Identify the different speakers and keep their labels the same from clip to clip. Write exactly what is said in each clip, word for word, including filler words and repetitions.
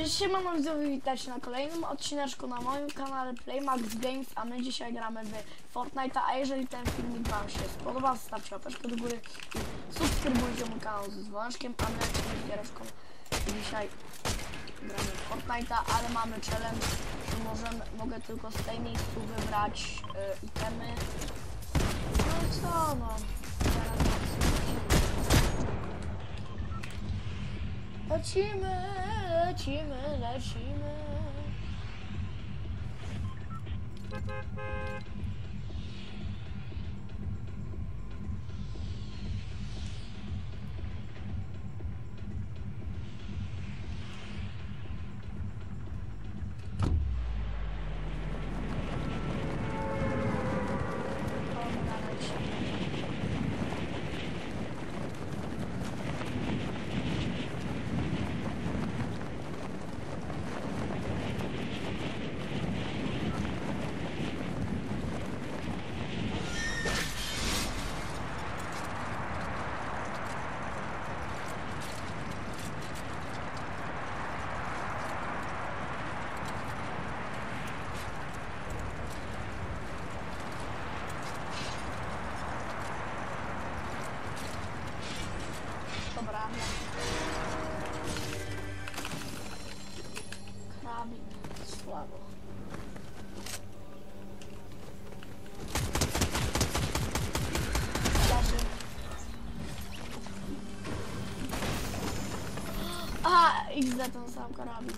Speaker 1: Cześć, siemano widzowie, witajcie na kolejnym odcineczku na moim kanale Playmax Games, a my dzisiaj gramy w Fortnite'a, a jeżeli ten filmik wam się spodoba, zostawcie łapeczkę do góry i subskrybujcie mój kanał z dzwoneczkiem, a my lecimy z giereczką. Dzisiaj gramy w Fortnite'a, ale mamy challenge, że możemy, mogę tylko z tej miejscu wybrać y, itemy. No i co no, teraz lecimy, lecimy, lecimy. Dobra. Krabik, słabo. Leży. Aha, X D ten sam karabin.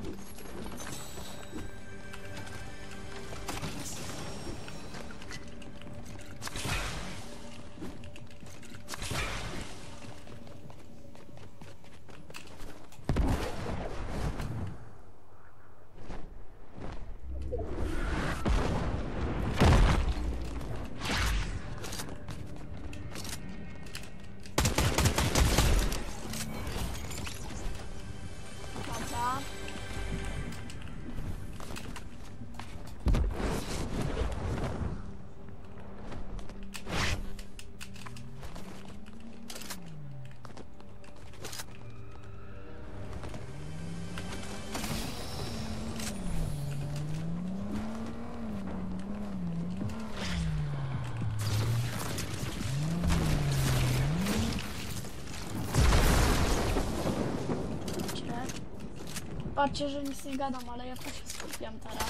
Speaker 1: Patrzcie, że nic nie gadam, ale ja to się skupiam teraz.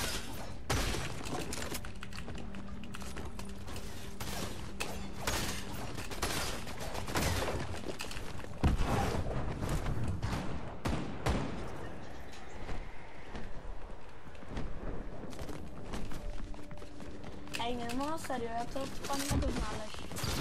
Speaker 1: Ej, nie, no na serio, ja to chyba nie mogę znaleźć.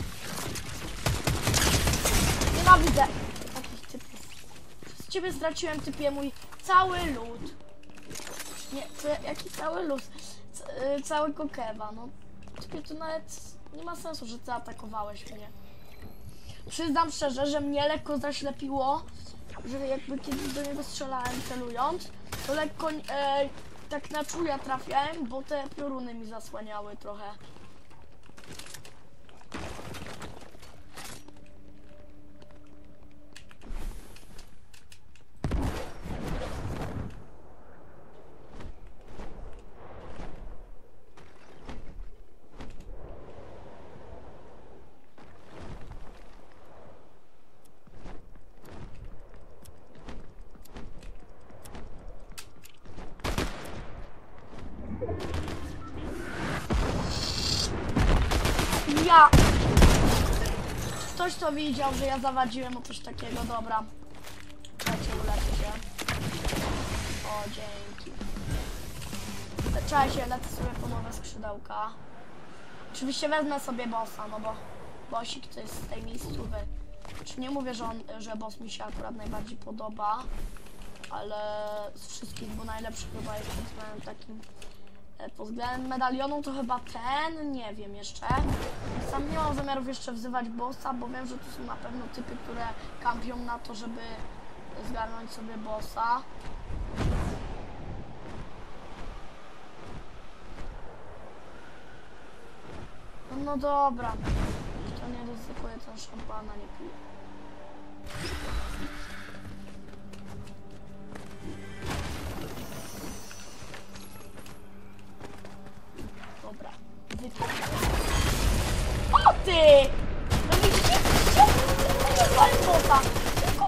Speaker 1: Nienawidzę takich typów. Z ciebie straciłem, typie, mój cały lód. Nie, to jaki cały lód? C całego kewa, no. Typie, to nawet nie ma sensu, że ty atakowałeś mnie. Przyznam szczerze, że mnie lekko zaślepiło, że jakby kiedy do niego strzelałem celując, to lekko e, tak na czuja trafiałem, bo te pioruny mi zasłaniały trochę. Ja! Ktoś to widział, że ja zawadziłem o coś takiego, dobra. Dajcie, uleczę się. O, dzięki. Czekajcie, lecę sobie po nowe skrzydełka. Oczywiście wezmę sobie bossa, no bo bossik to jest z tej miejscowy. Czy nie mówię, że, on, że boss mi się akurat najbardziej podoba, ale z wszystkich, bo najlepszy chyba jest pod względem takim. Pod względem medalionu to chyba ten, nie wiem jeszcze. Sam nie mam zamiarów jeszcze wzywać bossa, bo wiem, że tu są na pewno typy, które kampią na to, żeby zgarnąć sobie bossa. No, no dobra, kto nie ryzykuje, ten szampana nie pije.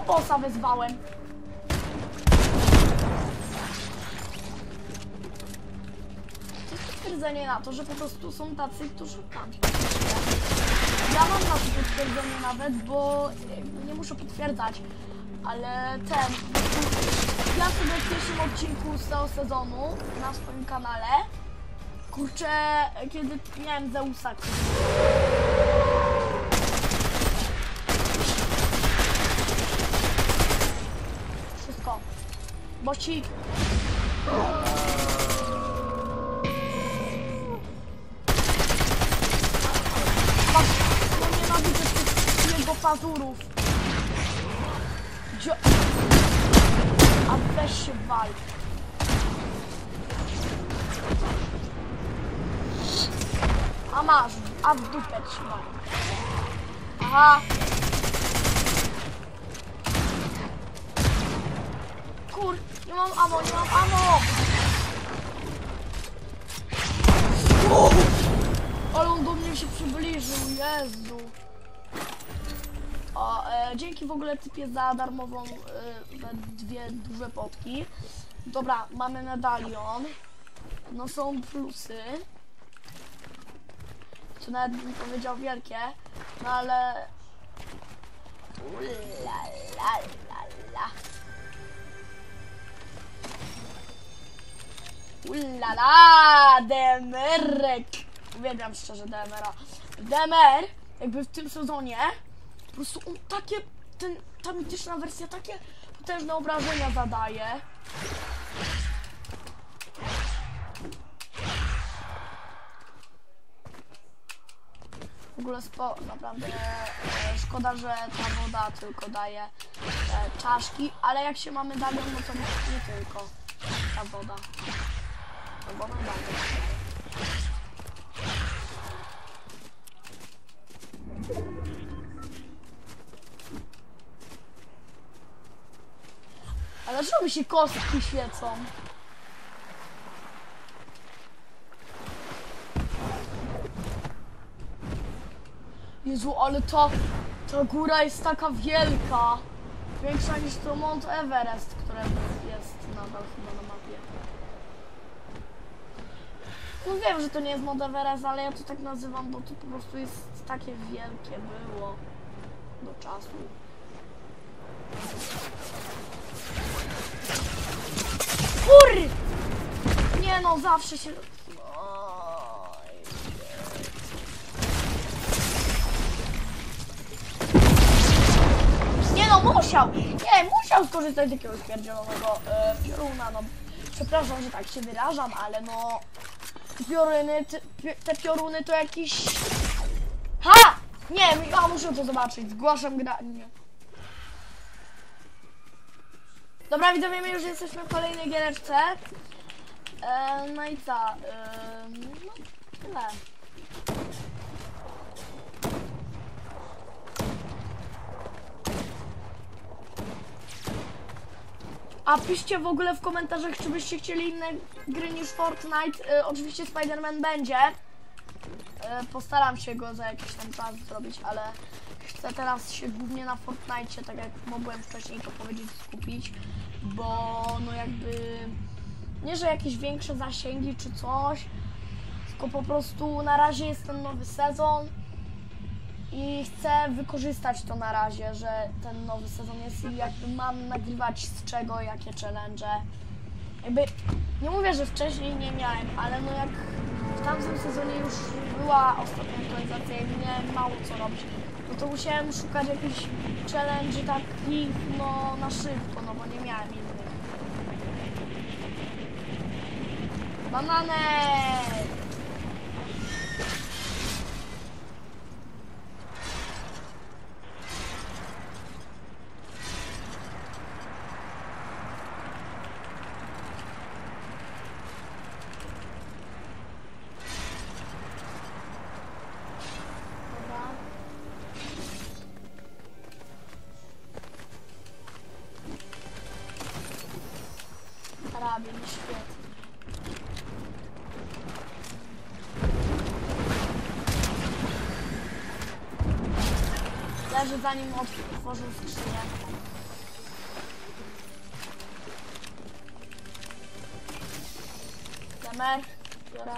Speaker 1: bossa wezwałem. To jest potwierdzenie na to, że po prostu są tacy, którzy tam. Ja mam na to potwierdzenie nawet, bo nie muszę potwierdzać, ale ten... Ja sobie w pierwszym odcinku z tego sezonu na swoim kanale, kurczę, kiedy miałem Zeusa. Wszystko. Bocik. No nienawidzę tych jego pazurów. Dzio... A weź się wal. A masz, a w dupę trzymaj. Aha. Kur, nie mam ammo, nie mam ammo. O! Ale on do mnie się przybliżył, Jezu. O, e, dzięki w ogóle typie za darmową e, dwie duże potki. Dobra, mamy medalion. No są plusy. Czy nawet bym powiedział wielkie, no ale... Ula, la, la, la. Ula, la, demerek. Uwielbiam szczerze D M R-a. D M R, jakby w tym sezonie, po prostu on takie, ten, ta mityczna wersja takie potężne obrażenia zadaje. W ogóle spo, naprawdę e, szkoda, że ta woda tylko daje e, czaszki, ale jak się mamy medalion, no to nie, nie tylko ta woda. Ta woda daje. Ale dlaczego mi się kostki świecą? Jezu, ale ta, ta góra jest taka wielka. Większa niż to Mount Everest, które jest nadal chyba na mapie. No wiem, że to nie jest Mount Everest, ale ja to tak nazywam, bo to po prostu jest takie wielkie było do czasu. Kur! Nie no, zawsze się... Nie no, musiał! Nie, musiał skorzystać z jakiegoś pierdzielonego e, pioruna, no. Przepraszam, że tak się wyrażam, ale no... Pioruny, te, te pioruny to jakiś... Ha! Nie, ja muszę to zobaczyć, zgłaszam gra... Nie. Dobra, widzowie, my już jesteśmy w kolejnej giereczce. E, no i co? E, no, tyle. A piszcie w ogóle w komentarzach, czy byście chcieli inne gry niż Fortnite. E, oczywiście Spider-Man będzie. E, postaram się go za jakiś tam czas zrobić, ale chcę teraz się głównie na Fortnite, tak jak mogłem wcześniej to powiedzieć, skupić. Bo no jakby... Nie, że jakieś większe zasięgi czy coś, tylko po prostu na razie jest ten nowy sezon. I chcę wykorzystać to na razie, że ten nowy sezon jest i jakby mam nagrywać z czego, jakie challenge. Jakby, nie mówię, że wcześniej nie miałem, ale no jak w tamtym sezonie już była ostatnia aktualizacja i miałem mało co robić, no to musiałem szukać jakichś challenge takich, no na szybko, no bo nie miałem innych. Bananek! Karabin, świetnie. Leży zanim otworzył skrzynię. Temer, biorę.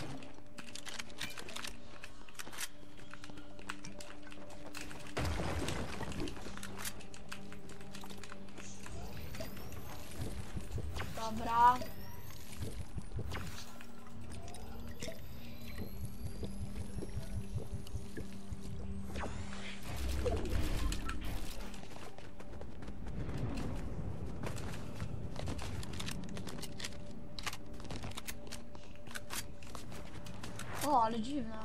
Speaker 1: Dobra. O, ale dziwne.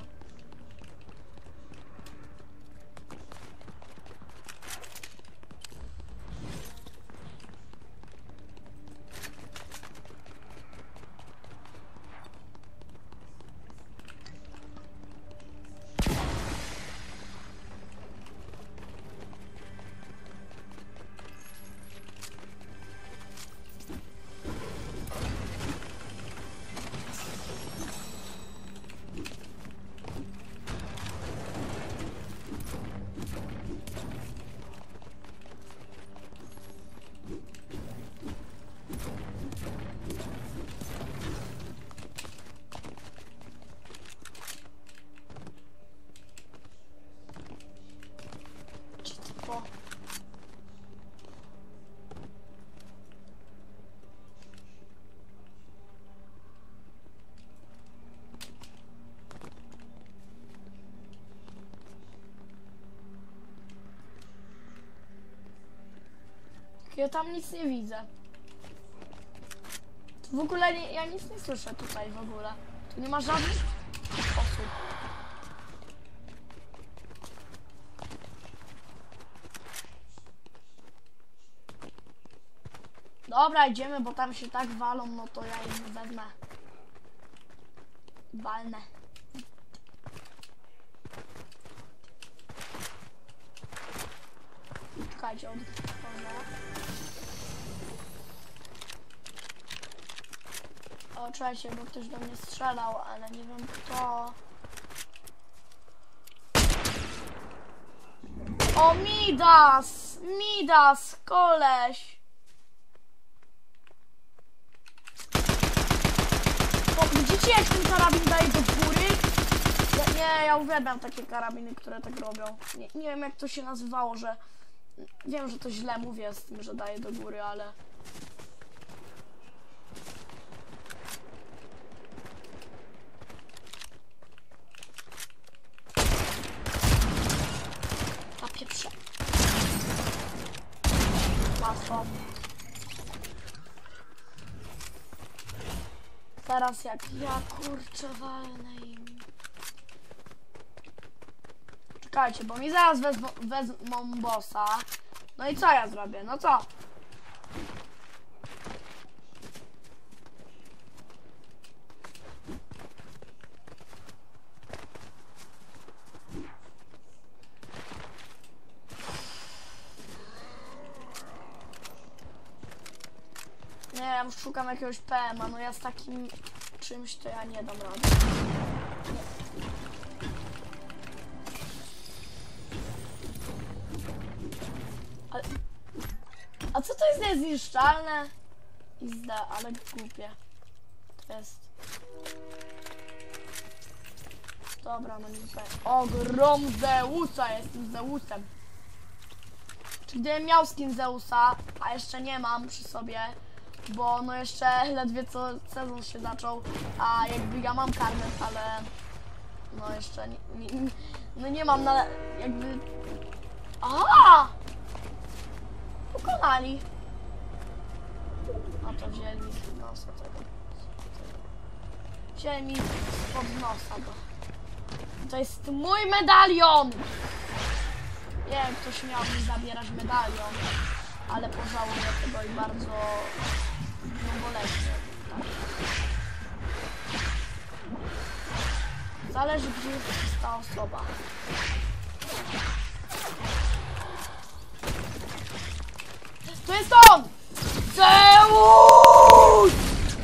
Speaker 1: Ja tam nic nie widzę. W ogóle nie, ja nic nie słyszę tutaj w ogóle. Tu nie ma żadnych osób. Dobra, idziemy, bo tam się tak walą, no to ja im wezmę. Walnę. Czekajcie, odchodzę. O, czekajcie, bo ktoś do mnie strzelał, ale nie wiem kto. O, Midas! Midas, koleś! O, widzicie, jak ten karabin daje do góry? Ja, nie, ja uwielbiam takie karabiny, które tak robią. Nie, nie wiem, jak to się nazywało, że... Wiem, że to źle mówię z tym, że daje do góry, ale... A pieprze. Łatwo. Teraz jak ja kurczę walnę im. Czekajcie, bo mi zaraz wezmą, wezmą bossa. No i co ja zrobię? No co? Nie, ja już szukam jakiegoś P M a, no ja z takim czymś to ja nie dam rady. Ale... A co to jest niezniszczalne? Izda, ale głupie. To jest... Dobra, no nie wiem. O, grom Zeusa, jestem Zeusem. Czy gdybym miał skin Zeusa, a jeszcze nie mam przy sobie, bo no jeszcze ledwie co sezon się zaczął, a jakby ja mam karnet, ale no jeszcze nie, nie, no nie mam na jakby... Aha! Pokonali. A to wzięli mi z nosa tego. Wzięli mi spod nosa go. To jest mój medalion! Nie wiem, ktoś miał mi zabierać medalion, ale pożałuję tego i bardzo no boleśnie. Tak. Zależy, gdzie jest ta osoba. To jest on! Zeus!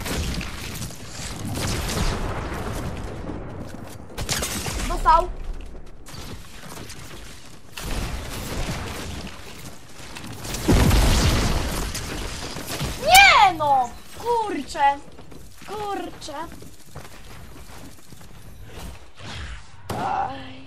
Speaker 1: Dostał. Nie no! Kurczę! Kurczę. Aj.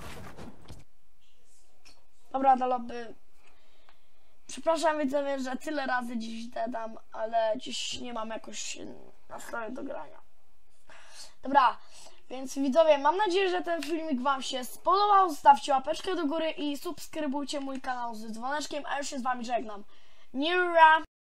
Speaker 1: Dobra, do lobby. Przepraszam widzowie, że tyle razy dziś dodam, ale dziś nie mam jakoś nastroju do grania. Dobra, więc widzowie, mam nadzieję, że ten filmik wam się spodobał. Zostawcie łapeczkę do góry i subskrybujcie mój kanał z dzwoneczkiem, a już się z wami żegnam. Niura!